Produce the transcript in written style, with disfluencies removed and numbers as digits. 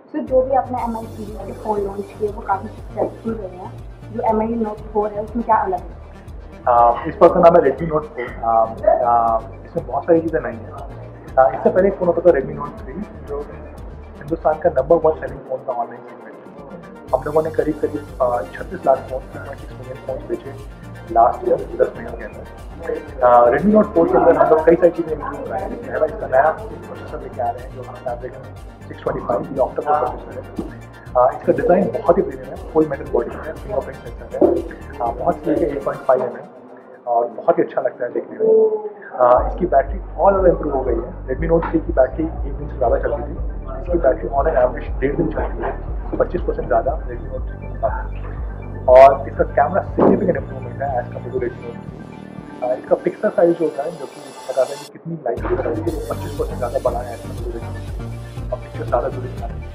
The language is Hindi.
सो जो भी आपने MI सीरीज के फ़ोन लॉन्च किए वो काफ़ी सक्सेसफुल रहे हैं। जो MI Note 4 है उसमें क्या अलग है? इस फोन का नाम है Redmi Note 4। इसमें बहुत सारी चीज़ें नई हैं। इससे पहले एक फ़ोन होता था Redmi Note 3 जो हिंदुस्तान का नंबर 1 सेलिंग फ़ोन था ऑनलाइन सेगमेंट। हम लोगों ने करीब 36 लाख फ़ोन 2.6 मिलियन फ़ोन बेचे लास्ट ईयर 10 महीनों के अंदर। Redmi Note 4 के अंदर हम लोग कई सारी चीज़ें इंक्लूड कर रहे हैं। पहला इसका नया प्रोसेसर लेके आ रहे हैं जो स्नैपड्रैगन 625 ये ऑक्टा कोर प्रोसेसर है। इसका डिज़ाइन बहुत ही प्रीमियम है, फुल मेटल बॉडी है, फिंगरप्रिंट सेंसर है, बहुत स्लिक है 8.5 mm और बहुत ही अच्छा लगता है देखने में। इसकी बैटरी और ज़्यादा इंप्रूव हो गई है। Redmi Note 3 की बैटरी 1 दिन से ज़्यादा चलती थी, इसकी बैटरी ऑन एन एवरेज 1.5 दिन चलती है, 25% ज़्यादा Redmi Note 3 के मुकाबले। और इसका कैमरा सिग्निफिकेंट इंप्रूवमेंट है as compare to Redmi Note 3। इसका पिक्सल साइज जो होता है जो कि बताता है कि कितनी लाइट 25% ज़्यादा बड़ा है as compare to Redmi Note 3 और पिक्चर ज़्यादा जुड़ी